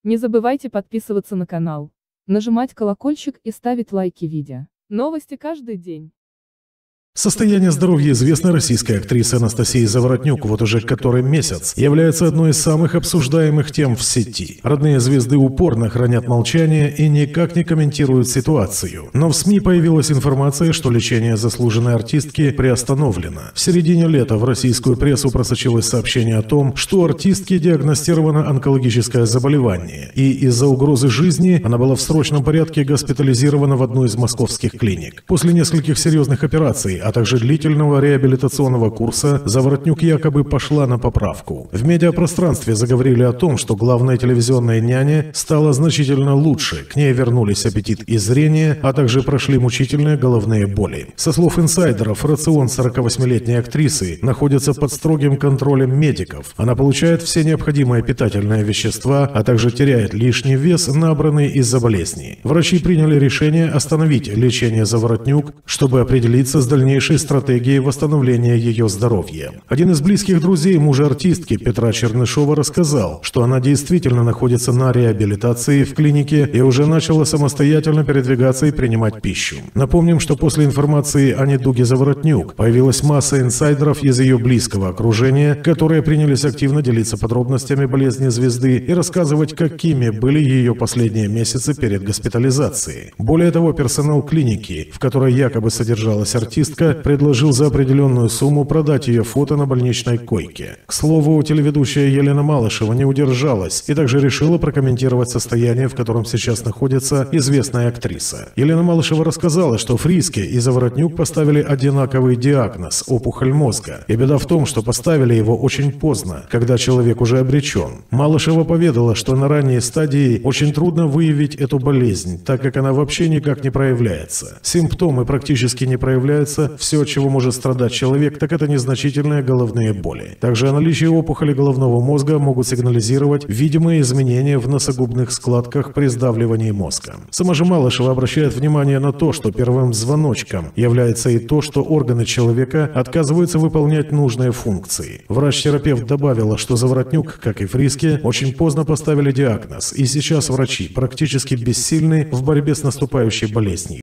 Не забывайте подписываться на канал, нажимать колокольчик и ставить лайки видео. Новости каждый день. Состояние здоровья известной российской актрисы Анастасии Заворотнюк вот уже который месяц является одной из самых обсуждаемых тем в сети. Родные звезды упорно хранят молчание и никак не комментируют ситуацию. Но в СМИ появилась информация, что лечение заслуженной артистки приостановлено. В середине лета в российскую прессу просочилось сообщение о том, что у артистки диагностировано онкологическое заболевание, и из-за угрозы жизни она была в срочном порядке госпитализирована в одну из московских клиник. После нескольких серьезных операций, а также длительного реабилитационного курса, Заворотнюк якобы пошла на поправку. В медиапространстве заговорили о том, что главная телевизионная няня стала значительно лучше, к ней вернулись аппетит и зрение, а также прошли мучительные головные боли. Со слов инсайдеров, рацион 48-летней актрисы находится под строгим контролем медиков. Она получает все необходимые питательные вещества, а также теряет лишний вес, набранный из-за болезни. Врачи приняли решение остановить лечение Заворотнюк, чтобы определиться с дальнейшей стратегией восстановления ее здоровья. Один из близких друзей мужа артистки Петра Чернышова рассказал, что она действительно находится на реабилитации в клинике и уже начала самостоятельно передвигаться и принимать пищу. Напомним, что после информации о недуге Заворотнюк появилась масса инсайдеров из ее близкого окружения, которые принялись активно делиться подробностями болезни звезды и рассказывать, какими были ее последние месяцы перед госпитализацией. Более того, персонал клиники, в которой якобы содержалась артистка, предложил за определенную сумму продать ее фото на больничной койке. К слову, телеведущая Елена Малышева не удержалась и также решила прокомментировать состояние, в котором сейчас находится известная актриса. Елена Малышева рассказала, что Фриске и Заворотнюк поставили одинаковый диагноз – опухоль мозга. И беда в том, что поставили его очень поздно, когда человек уже обречен. Малышева поведала, что на ранней стадии очень трудно выявить эту болезнь, так как она вообще никак не проявляется. Симптомы практически не проявляются. Все, от чего может страдать человек, так это незначительные головные боли. Также о наличии опухоли головного мозга могут сигнализировать видимые изменения в носогубных складках при сдавливании мозга. Сама же Малышева обращает внимание на то, что первым звоночком является и то, что органы человека отказываются выполнять нужные функции. Врач-терапевт добавила, что Заворотнюк, как и Фриске, очень поздно поставили диагноз, и сейчас врачи практически бессильны в борьбе с наступающей болезнью.